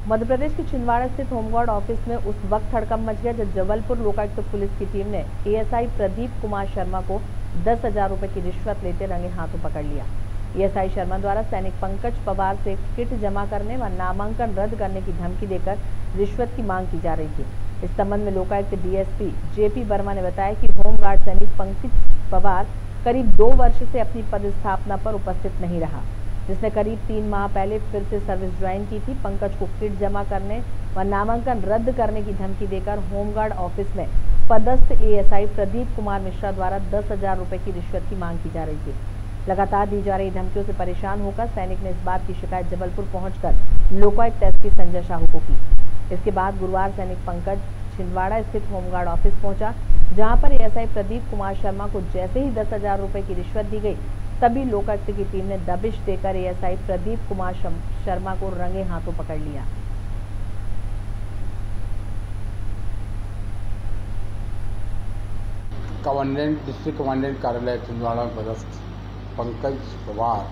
मध्य प्रदेश के छिंदवाड़ा स्थित home guard office में उस वक्त हड़कंप मच गया जब जबलपुर लोकायुक्त पुलिस की टीम ने एएसआई प्रदीप कुमार शर्मा को 10,000 रुपए की रिश्वत लेते रंगे हाथों पकड़ लिया। एएसआई शर्मा द्वारा सैनिक पंकज पवार से किट जमा करने व नामांकन रद्द करने की धमकी देकर रिश्वत की मांग की जा रही थी। इस संबंध में लोकायुक्त डीएसपी जेपी वर्मा ने बताया कि होमगार्ड सैनिक पंकज पवार करीब 2 वर्ष से अपनी पदस्थापना पर उपस्थित नहीं रहा, जिसने करीब 3 माह पहले फिर से सर्विस ज्वाइन की थी। पंकज को किट जमा करने व नामांकन रद्द करने की धमकी देकर होमगार्ड ऑफिस में पदस्थ एएसआई प्रदीप कुमार मिश्रा द्वारा 10,000 रुपए की रिश्वत की मांग की जा रही थी। लगातार दी जा रही धमकियों से परेशान होकर सैनिक ने इस बात की शिकायत जबलपुर पहुंचकर लोकायुक्त एसपी संजय साहू को की। इसके बाद गुरुवार सैनिक पंकज छिंदवाड़ा स्थित होमगार्ड ऑफिस पहुंचा, जहां पर एएसआई प्रदीप कुमार शर्मा को जैसे ही 10,000 रुपए की रिश्वत दी गई, तभी लोकायुक्त की टीम ने दबिश देकर एएसआई प्रदीप कुमार शर्मा को रंगे हाथों पकड़ लिया। कमांडेंट डिस्ट्रिक्ट कमांडेंट कार्यालय छिंदवाड़ा में पदस्थ पंकज पवार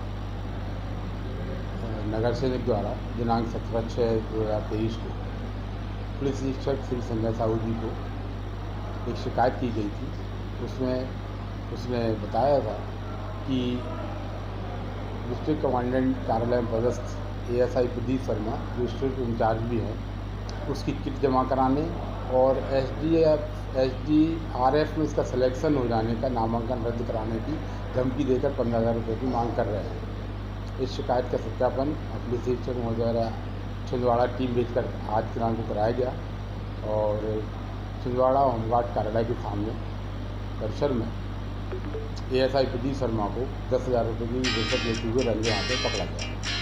नगर सेवक द्वारा दिनांक 17/6/2023 को पुलिस अधीक्षक श्री संजय साहू जी को एक शिकायत की गई थी। उसमें बताया था कि डिस्ट्रिक्ट कमांडेंट कार्यालय में पदस्थ एएसआई प्रदीप शर्मा जो डिस्ट्रिक्ट इंचार्ज भी हैं, उसकी किट जमा कराने और एसडीआरएफ में इसका सिलेक्शन हो जाने का नामांकन रद्द कराने की धमकी देकर 15,000 रुपये की मांग कर रहे हैं। इस शिकायत का सत्यापन पुलिस अधीक्षक महोदय छिंदवाड़ा टीम भेजकर आज दिनांक को कराया गया और छिंदवाड़ा होमगार्ड कार्यालय के सामने परिसर में एएसआई प्रदीप शर्मा को 10,000 रुपये की रिश्वत लेते हुए रंगे हाथों पकड़ा गया।